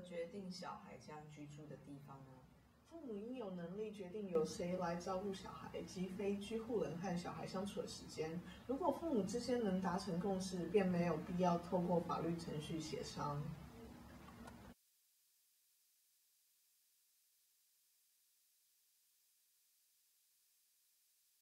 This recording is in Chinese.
决定小孩将居住的地方呢？ 父母应有能力决定由谁来照顾小孩及非居户人和小孩相处的时间。如果父母之间能达成共识，便没有必要透过法律程序协商。